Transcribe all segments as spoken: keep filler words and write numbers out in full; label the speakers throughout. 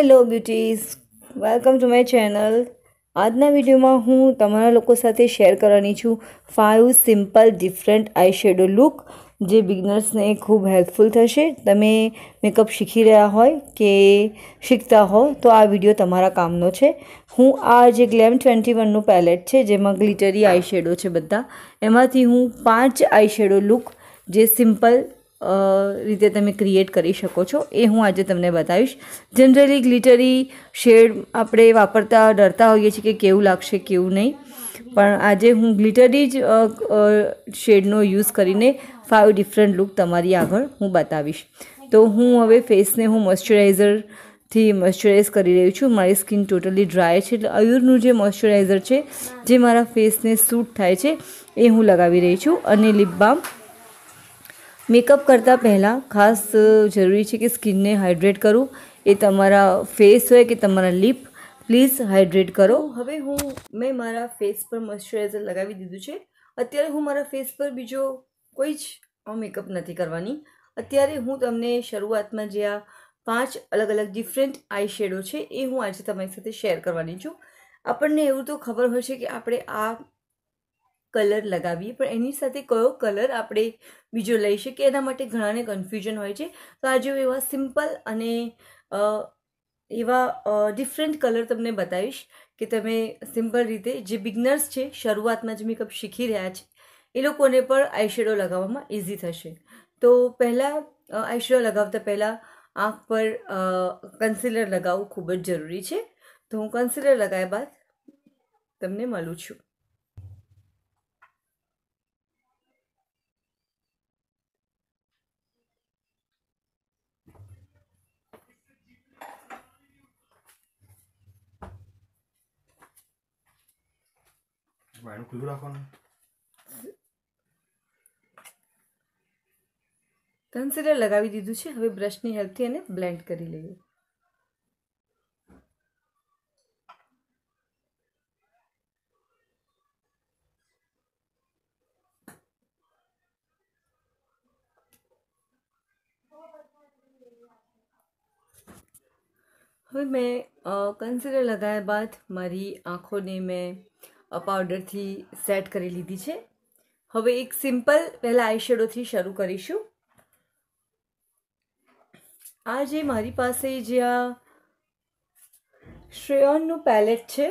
Speaker 1: Hello beauties, welcome to my channel. આજના વિડીયોમાં હું તમારા લોકો સાથે શેર કરવાની છું five simple different eye shadow look જે બિગનર્સને ખૂબ હેલ્પફુલ થશે. તમે મેકઅપ શીખી રહ્યા હોય કે શીખતા હો તો આ વિડીયો તમારા કામનો છે. હું આ જે ગ્લેમ ટ્વેન્ટી વનનું પેલેટ છે જેમાં ગ્લિટરી આઈ શેડો છે બધા, એમાંથી હું પાંચ આઈ શેડો લુક જે સિમ્પલ રીતે તમે ક્રિએટ કરી શકો છો એ હું આજે તમને બતાવીશ. જનરલી ગ્લિટરી શેડ આપણે વાપરતા ડરતા હોઈએ છીએ કે કેવું લાગશે કેવું નહીં, પણ આજે હું ગ્લિટરી જ શેડનો યુઝ કરીને ફાઇવ ડિફરન્ટ લુક તમારી આગળ હું બતાવીશ. તો હું હવે ફેસને હું મોઇશ્ચરાઇઝરથી મોઇશ્ચરાઇઝ કરી રહી છું. મારી સ્કિન ટોટલી ડ્રાય છે એટલે અયુરનું જે મોઇશ્ચરાઇઝર છે જે મારા ફેસને સૂટ થાય છે એ હું લગાવી રહી છું. અને લિપ બામ મેકઅપ કરતાં પહેલાં ખાસ જરૂરી છે કે સ્કિનને હાઇડ્રેટ કરવું. એ તમારા ફેસ હોય કે તમારા લિપ, પ્લીઝ હાઇડ્રેટ કરો. હવે હું મેં મારા ફેસ પર મોઇશ્ચરાઇઝર લગાવી દીધું છે. અત્યારે હું મારા ફેસ પર બીજો કોઈ જ મેકઅપ નથી કરવાની. અત્યારે હું તમને શરૂઆતમાં જે આ પાંચ અલગ અલગ ડિફરન્ટ આઈ શેડો છે એ હું આજે તમારી સાથે શેર કરવાની છું. આપણને એવું તો ખબર હોય છે કે આપણે આ કલર લગાવીએ, પણ એની સાથે કયો કલર આપણે બીજો લઈ શકીએ એના માટે ઘણાને કન્ફ્યુઝન હોય છે. તો આજે હું એવા સિમ્પલ અને એવા ડિફરન્ટ કલર તમને બતાવીશ કે તમે સિમ્પલ રીતે જે બિગનર્સ છે, શરૂઆતમાં જે મેકઅપ શીખી રહ્યા છે એ લોકોને પણ આઈ શેડો લગાવવામાં ઇઝી થશે. તો પહેલાં આઈ શેડો લગાવતા પહેલાં આંખ પર કન્સીલર લગાવવું ખૂબ જ જરૂરી છે. તો હું કન્સીલર લગાવ્યા બાદ તમને મળું છું. કન્સીલર લગાવી દીધું છે. હવે બ્રશની હેલ્પથી એને બ્લેન્ડ કરી લઈએ. હવે મેં કન્સીલર લગાવ્યા બાદ મારી આંખોને મેં પાવડરથી સેટ કરી લીધી છે. હવે એક સિમ્પલ પહેલાં આઈ શેડોથી શરૂ કરીશું. આ જે મારી પાસે જે આ શ્રેયોનનું પેલેટ છે,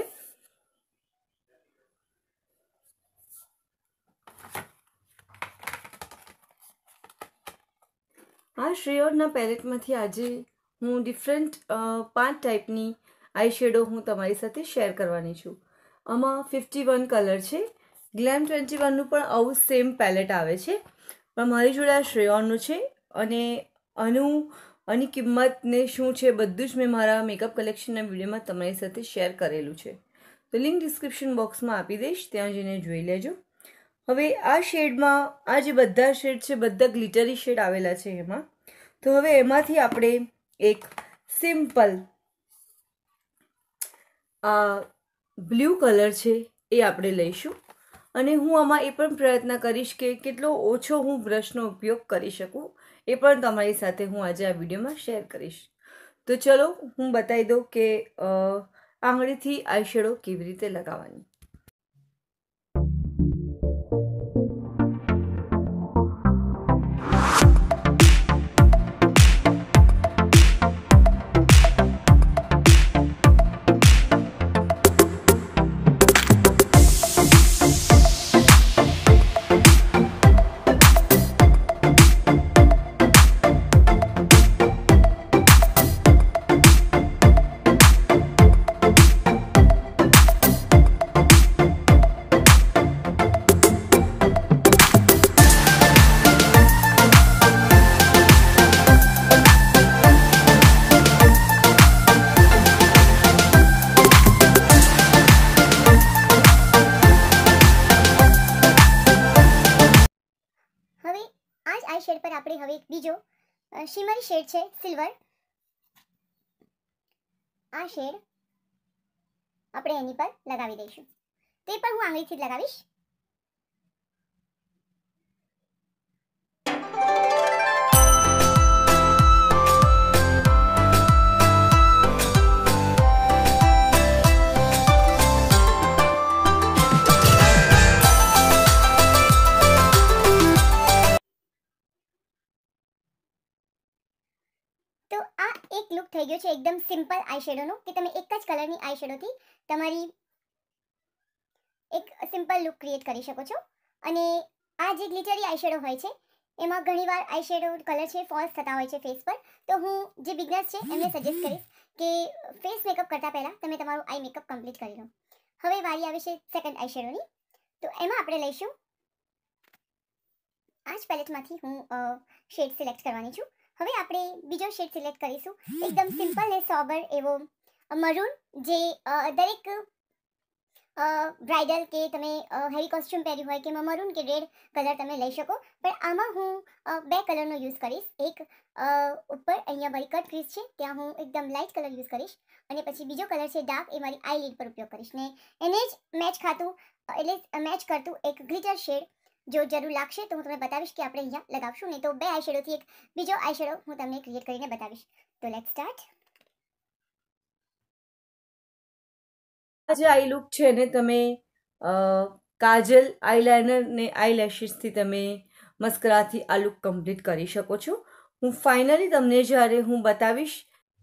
Speaker 1: આ શ્રેયોનના પેલેટમાંથી આજે હું ડિફરન્ટ પાંચ ટાઈપની આઈ શેડો હું તમારી સાથે શેર કરવાની છું. આમાં ફિફ્ટી વન કલર છે. ગ્લેમ ટ્વેન્ટી વનનું પણ આવું સેમ પેલેટ આવે છે, પણ મારી જોડે આ શ્રેયોનનું છે. અને આનું આની કિંમત ને શું છે બધું જ મેં મારા મેકઅપ કલેક્શનના વિડીયોમાં તમારી સાથે શેર કરેલું છે. તો લિંક ડિસ્ક્રિપ્શન બોક્સમાં આપી દઈશ, ત્યાં જઈને જોઈ લેજો. હવે આ શેડમાં આ જે બધા શેડ છે બધા ગ્લિટરી શેડ આવેલા છે એમાં. તો હવે એમાંથી આપણે એક સિમ્પલ આ બ્લુ કલર છે એ આપણે લઈશું. અને હું આમાં એ પણ પ્રયત્ન કરીશ કે કેટલો ઓછો હું બ્રશનો ઉપયોગ કરી શકું એ પણ તમારી સાથે હું આજે આ વિડીયોમાં શેર કરીશ. તો ચલો હું બતાવી દઉં કે આંગળીથી આઈ શેડો કેવી રીતે લગાવવાની.
Speaker 2: આઈ શેડ પર આપણે હવે એક બીજો શિમરી શેડ છે સિલ્વર. આ શેડ આપણે એની પર લગાવી દઈશું. તે પણ હું આંગળીથી જ લગાવીશ. તો આ એક લુક થઈ ગયો છે એકદમ સિમ્પલ આઈ શેડોનો, કે તમે એક જ કલરની આઈ શેડોથી તમારી એક સિમ્પલ લુક ક્રિએટ કરી શકો છો. અને આ જે ગ્લિટરી આઈ શેડો હોય છે એમાં ઘણીવાર આઈ શેડો કલર છે ફોલ્સ થતા હોય છે ફેસ પર. તો હું જે બિગનર્સ છે એમને સજેસ્ટ કરીશ કે ફેસ મેકઅપ કરતાં પહેલાં તમે તમારું આઈ મેકઅપ કમ્પ્લીટ કરી લો. હવે વારી આવે છે સેકન્ડ આઈ શેડોની. તો એમાં આપણે લઈશું આ જ પેલેટમાંથી હું શેડ સિલેક્ટ કરવાની છું. હવે આપણે બીજો શેડ સિલેક્ટ કરીશું એકદમ સિમ્પલ ને સોબર એવો મરૂન, જે દરેક બ્રાઇડલ કે તમે હેવી કોસ્ચ્યુમ પહેર્યું હોય કે એમાં મરૂન કે રેડ કલર તમે લઈ શકો. પણ આમાં હું બે કલરનો યુઝ કરીશ. એક ઉપર અહીંયા મારી કટ ક્રીઝ છે ત્યાં હું એકદમ લાઇટ કલર યુઝ કરીશ, અને પછી બીજો કલર છે ડાર્ક, એ મારી આઈ લીડ પર ઉપયોગ કરીશ. ને એને જ મેચ ખાતું એટલે મેચ કરતું એક ગ્લિટર શેડ જો જરૂર લાગશે તો હું તમને બતાવીશ કે આપણે અહીંયા લગાવશું. નહીં તો બે આઈ શેડોથી એક બીજો આઈ શેડો હું તમને ક્રિએટ કરીને બતાવીશ. તો લેટ્સ સ્ટાર્ટ.
Speaker 1: આ જે આઈ લુક છે ને તમે કાજલ, આઈલાઇનર ને આઈલેશીસથી તમે મસ્કરાથી આ લુક કમ્પ્લીટ કરી શકો છો. હું ફાઇનલી તમને જ્યારે હું બતાવીશ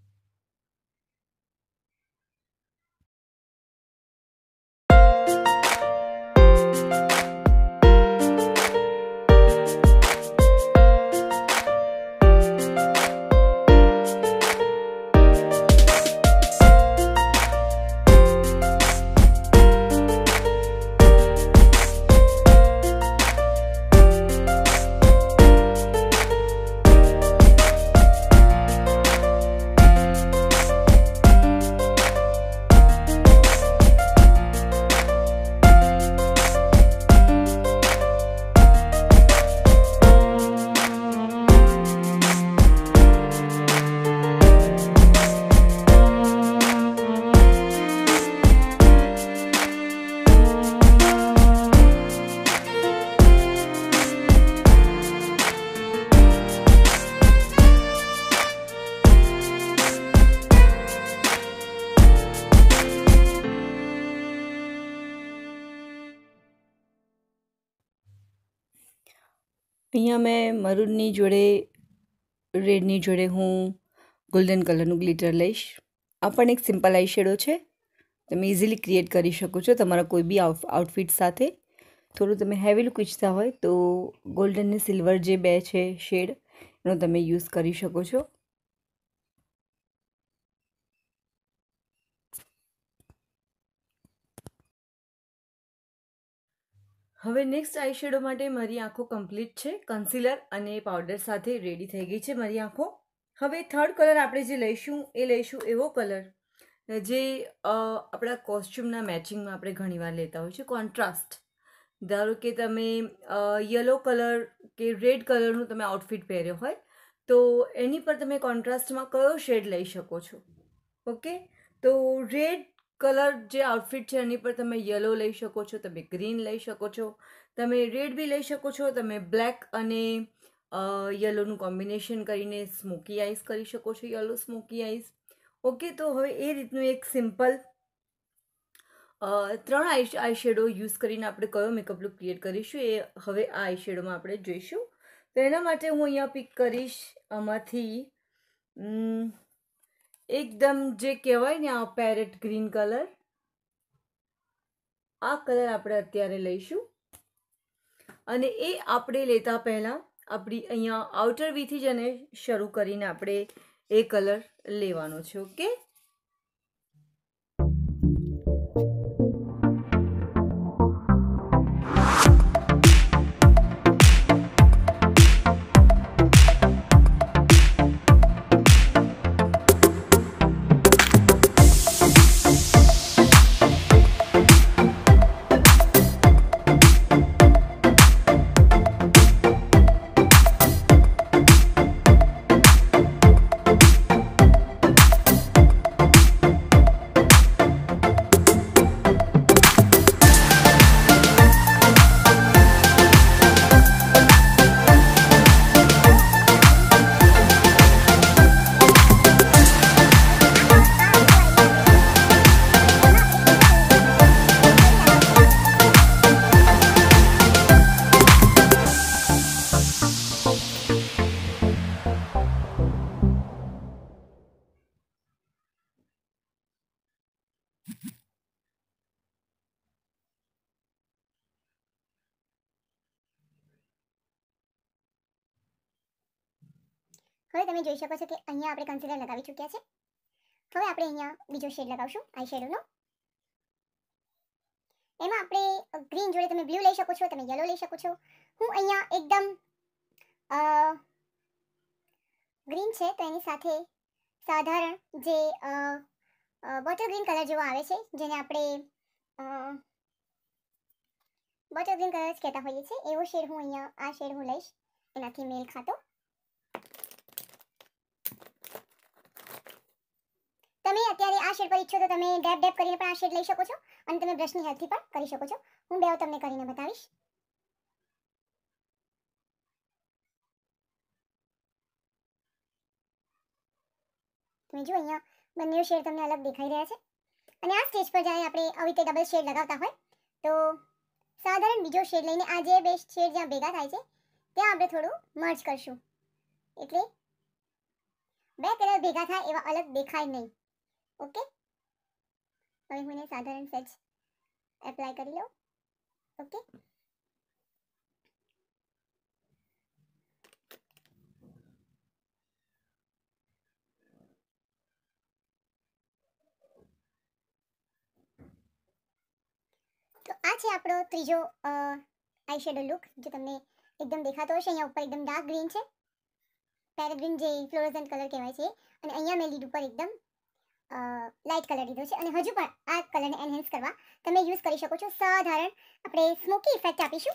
Speaker 1: અહીંયા મેં મરૂનની જોડે રેડની જોડે હું ગોલ્ડન કલરનું ગ્લિટર લઈશ. આ પણ એક સિમ્પલ આઈ શેડો છે, તમે ઇઝીલી ક્રિએટ કરી શકો છો તમારા કોઈ બી આઉટફિટ સાથે. થોડું તમે હેવી લુક ઈચ્છતા હોય તો ગોલ્ડન ને સિલ્વર જે બે છે શેડ એનો તમે યુઝ કરી શકો છો. હવે નેક્સ્ટ આઈ શેડો માટે મારી આંખો કમ્પ્લીટ છે. કન્સીલર અને પાવડર સાથે રેડી થઈ ગઈ છે મારી આંખો. હવે થર્ડ કલર આપણે જે લઈશું એ લઈશું એવો કલર જે આપણા કોસ્ચ્યુમના મેચિંગમાં આપણે ઘણીવાર લેતા હોય છે, કોન્ટ્રાસ્ટ. ધારો કે તમે યલો કલર કે રેડ કલરનું તમે આઉટફિટ પહેર્યો હોય તો એની પર તમે કોન્ટ્રાસ્ટમાં કયો શેડ લઈ શકો છો. ઓકે, તો રેડ કલર જે આઉટફિટ છે એની પર તમે યલો લઈ શકો છો, તમે ગ્રીન લઈ શકો છો, તમે રેડ બી લઈ શકો છો, તમે બ્લેક અને યલોનું કોમ્બિનેશન કરીને સ્મોકી આઈઝ કરી શકો છો, યલો સ્મોકી આઈઝ. ઓકે, તો હવે એ રીતનું એક સિમ્પલ ત્રણ આઈ આઈ શેડો યુઝ કરીને આપણે કયો મેકઅપ લુક ક્રિએટ કરીશું એ હવે આ આઈ શેડોમાં આપણે જોઈશું. તો એના માટે હું અહીંયા પિક કરીશ આમાંથી એકદમ જે કહેવાય ને આ પેરેટ ગ્રીન કલર. આ કલર આપણે અત્યારે લઈશું અને એ આપણે લેતા પહેલાં આપણી અહીંયા આઉટર વીથી જ એને શરૂ કરીને આપણે એ કલર લેવાનો છે. ઓકે,
Speaker 2: હવે તમે જોઈ શકો છો કે અહીંયા આપણે કન્સીલર લગાવી ચૂક્યા છે. હવે આપણે અહીંયા બીજો શેડ લગાવશું આઈ શેડોનો. એમાં આપણે ગ્રીન જોડે તમે બ્લુ લઈ શકો છો, તમે યલો લઈ શકો છો. હું અહીંયા એકદમ ગ્રીન છે તો એની સાથે સાધારણ જે બોટલ ગ્રીન કલર જેવો આવે છે, જેને આપણે બોટલ ગ્રીન કલર જ કહેતા હોઈએ છીએ, એવો શેડ હું અહીંયા આ શેડ હું લઈશ, એનાથી મેલ ખાતો. તમે અત્યારે આ શેડ પર ઈચ્છો તો તમે ડેપ ડેપ કરીને પણ આ શેડ લઈ શકો છો અને તમે બ્રશની હેલ્પથી પણ કરી શકો છો. હું બે તમને કરીને બતાવીશ. તમે જો અહીંયા બંને શેડ તમને અલગ દેખાઈ રહ્યા છે. અને આ સ્ટેજ પર જ્યારે આપણે આવી રીતે ડબલ શેડ લગાવતા હોય તો સાધારણ બીજો શેડ લઈને આ જે બે શેડ જ્યાં ભેગા થાય છે ત્યાં આપણે થોડું મર્જ કરશું, એટલે બે કલર ભેગા થાય એવા અલગ દેખાય નહીં. ઓકે, હવે હું એને સાધારણ સેજ એપ્લાય કરી લઉં. ઓકે, તો આ છે આપણો ત્રીજો આઈ શેડો લુક, જે તમને એકદમ દેખાતો હશે. અહીંયા ઉપર એકદમ ડાર્ક ગ્રીન છે, પેરેટ ગ્રીન જે ફ્લોરોસન્ટ કલર કહેવાય છે, અને અહીંયા મેં લીડ ઉપર એકદમ લાઇટ કલર લીધો છે. અને હજુ પણ આ કલરને એનહેન્સ કરવા તમે યુઝ કરી શકો છો. સાધારણ આપણે સ્મોકી ઇફેક્ટ આપીશું.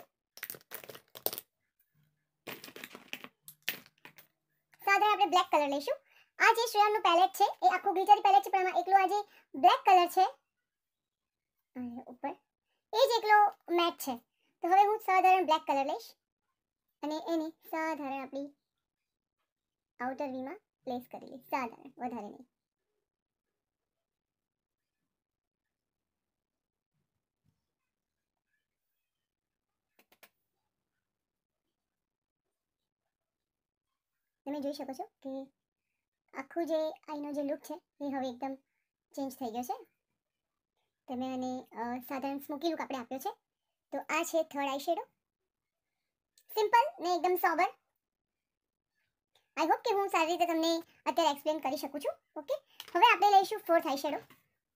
Speaker 2: સાધારણ આપણે બ્લેક કલર લઈશું. આ જે શ્રેયનનું પેલેટ છે એ આખું ગ્લિટરી પેલેટ છે, પણ આમાં એકલો આ જે બ્લેક કલર છે ઉપર એ જ એકલો મેટ છે. તો હવે હું સાધારણ બ્લેક કલર લઈશ અને એને સાધારણ આપણી આઉટર વીમાં પ્લેસ કરી લઈશ, સાધારણ, વધારે નહીં. તમે જોઈ શકો છો કે આખું જે આઈનો જે લુક છે એ હવે એકદમ ચેન્જ થઈ ગયો છે. તમે આને સાધારણ સ્મોકી લુક આપણે આપ્યો છે. તો આ છે થર્ડ આઈ શેડો, સિમ્પલ ને એકદમ સોબર. આઈ હોપ કે હું સારી રીતે તમને અત્યારે એક્સપ્લેન કરી શકું છું. ઓકે, હવે આપણે લઈશું ફોર્થ આઈ શેડો.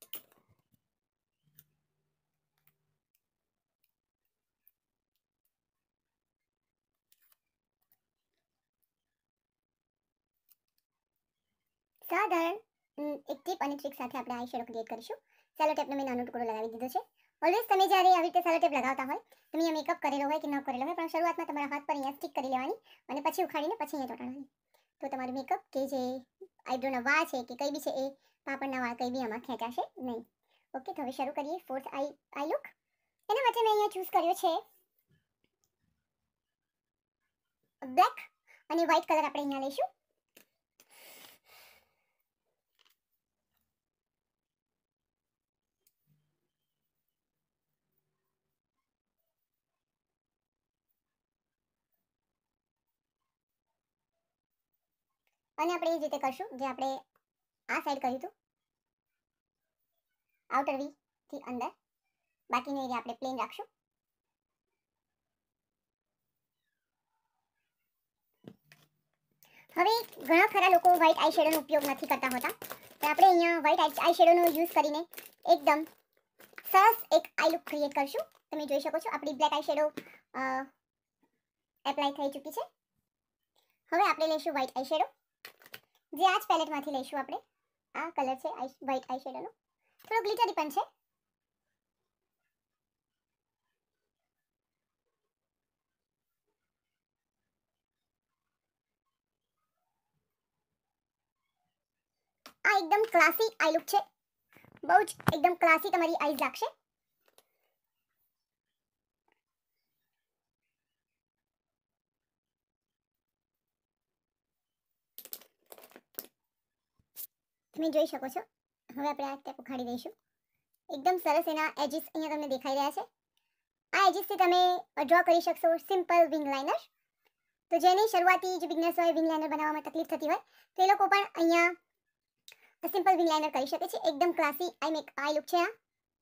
Speaker 2: સાધારણ એક ટીપ અને ટ્રિક સાથે આપણે આઈ શેડો ક્રિએટ કરીશું. સેલો ટેપનો મેં નાનો ટુકડો લગાવી દીધો છે. ઓલવેઝ તમે જ્યારે આવી રીતે સેલો ટેપ લગાવતા હોય, તમે અહીંયા મેકઅપ કરેલો હોય કે ન કરેલો હોય, પણ શરૂઆતમાં તમારા હાથ પર અહીંયા સ્ટિક કરી લેવાની અને પછી ઉખાડીને પછી અહીંયા ચોંટાડવાની. તો તમારું મેકઅપ કે જે આઈબ્રોના વાળ છે કે કંઈ બી છે એ પાપડના વાળ કંઈ બી આમાં ખેંચાશે નહીં. ઓકે, તો હવે શરૂ કરીએ ફોર્થ આઈ આઈ લુક. એના માટે મેં અહીંયા ચૂઝ કર્યો છે બ્લેક અને વ્હાઇટ કલર. આપણે અહીંયા લઈશું. અને આપણે એ જ રીતે કરશું જે આપણે આ સાઈડ કર્યું હતું, આઉટર વી થી અંદર. બાકીનો એરિયા આપણે પ્લેન રાખશું. હવે ઘણા ખરા લોકો વ્હાઇટ આઈ શેડોનો ઉપયોગ નથી કરતા હોતા, તો આપણે અહીંયા વ્હાઇટ આઈ શેડોનો યુઝ કરીને એકદમ સરસ એક આઈ લુક ક્રિએટ કરશું. તમે જોઈ શકો છો આપણી બ્લેક આઈ શેડો એપ્લાય થઈ ચૂકી છે. હવે આપણે લઈશું વ્હાઇટ આઈ શેડો, જે આ જ પેલેટમાંથી લઈશું આપણે. આ કલર છે વ્હાઇટ આઈ શેડોનો, થોડો ગ્લિટરી પણ છે. આ એકદમ ક્લાસી આઈ લુક છે, બહુ જ એકદમ ક્લાસી તમારી આઈઝ લાગશે. તમે જોઈ શકો છો. હવે આપણે આ સ્ટેપ ઉખાડી દઈશું. એકદમ સરસ એના એજીસ અહીંયા તમને દેખાઈ રહ્યા છે. આ એજીસથી તમે ડ્રો કરી શકશો સિમ્પલ વિંગ લાઇનર. તો જેની શરૂઆતી જે બિગનર્સ હોય વિંગ લાઇનર બનાવવામાં તકલીફ થતી હોય તો એ લોકો પણ અહીંયા સિમ્પલ વિંગ લાઇનર કરી શકે છે. એકદમ classy eye make eye look છે. આ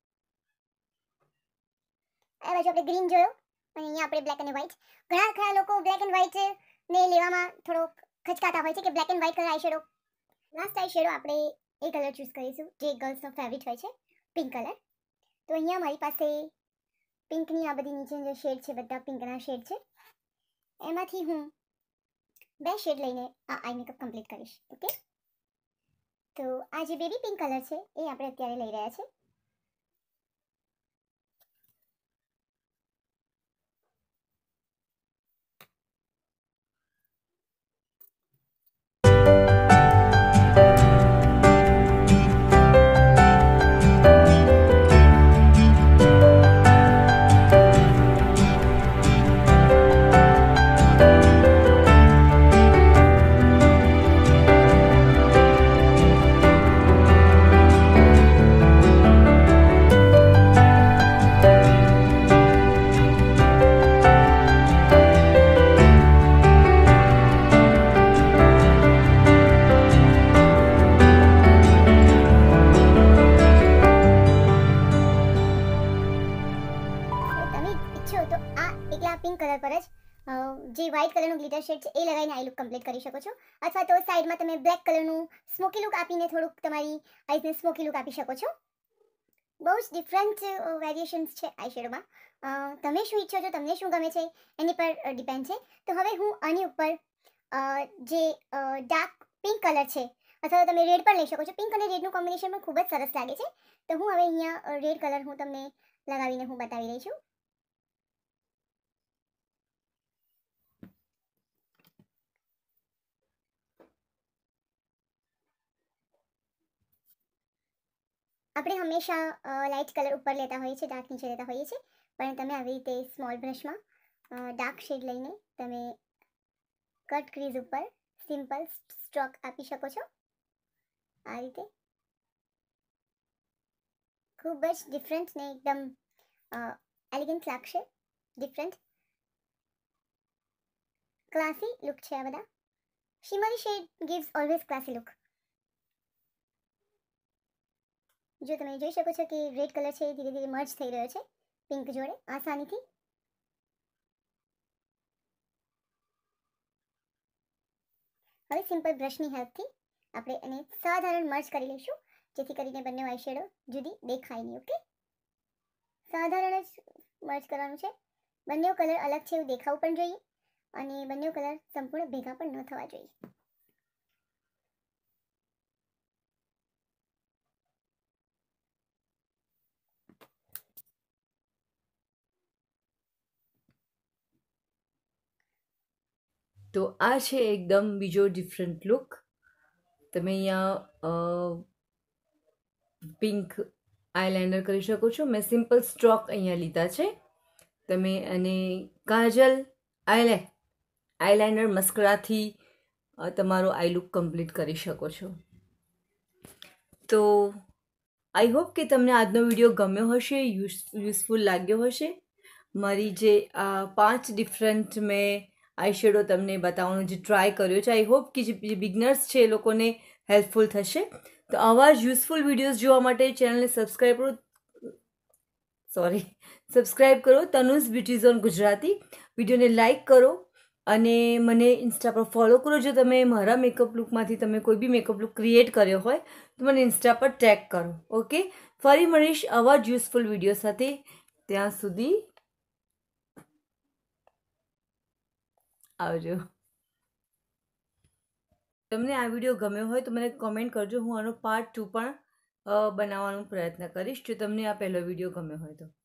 Speaker 2: આ બાજુ આપણે ગ્રીન જોયો અને અહીંયા આપણે બ્લેક અને વ્હાઇટ. ઘણા ખરા લોકો બ્લેક એન્ડ વ્હાઇટ ને લેવામાં થોડોક ખચકાતા હોય છે કે black and white colour eye shadow. Last eye shadow આપણે એ કલર ચૂઝ કરીશું જે ગર્લ્સનો ફેવરિટ હોય છે, પિંક કલર. તો અહીંયા મારી પાસે પિંકની આ બધી નીચે જે શેડ છે બધા પિંકના શેડ છે, એમાંથી હું બે શેડ લઈને આ આઈ મેકઅપ કમ્પ્લીટ કરીશ. ઓકે, તો આ જે બેબી પિંક કલર છે એ આપણે અત્યારે લઈ રહ્યા છે. પિંક કલર પર જ જે વ્હાઇટ કલરનું ગ્લિટર શેડ છે એ લગાવીને આઈ લુક કમ્પ્લીટ કરી શકો છો, અથવા તો સાઈડમાં તમે બ્લેક કલરનું સ્મોકી લુક આપીને થોડુંક તમારી આઈઝને સ્મોકી લુક આપી શકો છો. બહુ જ ડિફરન્ટ વેરિએશન્સ છે આઈ શેડોમાં. તમે શું ઈચ્છો છો, તમને શું ગમે છે એની પર ડિપેન્ડ છે. તો હવે હું આની ઉપર જે ડાર્ક પિંક કલર છે અથવા તો તમે રેડ પણ લઈ શકો છો. પિંક અને રેડનું કોમ્બિનેશન પણ ખૂબ જ સરસ લાગે છે. તો હું હવે અહીંયા રેડ કલર હું તમને લગાવીને હું બતાવી રહી છું. આપણે હંમેશા લાઇટ કલર ઉપર લેતા હોઈએ છીએ, ડાર્ક નીચે લેતા હોઈએ છીએ, પણ તમે આવી રીતે સ્મોલ બ્રશમાં ડાર્ક શેડ લઈને તમે કટ ક્રીઝ ઉપર સિમ્પલ સ્ટ્રોક આપી શકો છો. આ રીતે ખૂબ જ ડિફરન્ટ ને એકદમ એલિગન્ટ લાગશે. ડિફરન્ટ ક્લાસી લુક છે આ બધા. Shimmery shade gives always classy look. જો તમે જોઈ શકો છો કે રેડ કલર છે એ ધીરે ધીરે મર્જ થઈ રહ્યો છે પિંક જોડે આસાનીથી. હવે સિમ્પલ બ્રશની હેલ્પથી આપણે એને સાધારણ મર્જ કરી લઈશું, જેથી કરીને બંને આઈ શેડો જુદી દેખાય નહીં. ઓકે, સાધારણ જ મર્જ કરવાનું છે. બંને કલર અલગ છે એવું દેખાવું પણ જોઈએ અને બંને કલર સંપૂર્ણ ભેગા પણ ન થવા જોઈએ.
Speaker 1: તો આ છે એકદમ બીજો ડિફરન્ટ લુક. તમે અહીંયા પિંક આઈલાઇનર કરી શકો છો. મેં સિમ્પલ સ્ટ્રોક અહીંયા લીધા છે. તમે અને કાજલ આઈલે આઈલાઇનર મસ્કરાથી તમારો આઈ લુક કમ્પ્લીટ કરી શકો છો. તો આઈ હોપ કે તમને આજનો વિડીયો ગમ્યો હશે, યુઝ યુઝફુલ લાગ્યો હશે. મારી જે આ પાંચ ડિફરન્ટ મેં આઈ શેડો તમને બતાવવાનો જે ટ્રાય કર્યો છે, આઈ હોપ કે જે બિગનર્સ છે એ લોકોને હેલ્પફુલ થશે. તો આવા જ યુઝફુલ વિડીયોઝ જોવા માટે ચેનલને સબસ્ક્રાઈબ કરો સોરી સબસ્ક્રાઈબ કરો તનુઝ બ્યુટી ઝોન ગુજરાતી. વિડીયોને લાઇક કરો અને મને ઇન્સ્ટા પર ફોલો કરો. જો તમે મારા મેકઅપ લુકમાંથી તમે કોઈ બી મેકઅપ લુક ક્રિએટ કર્યો હોય તો મને ઇન્સ્ટા પર ટેગ કરો. ઓકે, ફરી મળીશ આવા જ યુઝફુલ વિડીયો સાથે. ત્યાં સુધી આવજો. તમને આ વિડીયો ગમ્યો હોય તો મને કોમેન્ટ કરજો. હું આનો પાર્ટ ટુ પણ બનાવવાનો પ્રયત્ન કરીશ જો તમને આ પહેલો વિડીયો ગમ્યો હોય તો.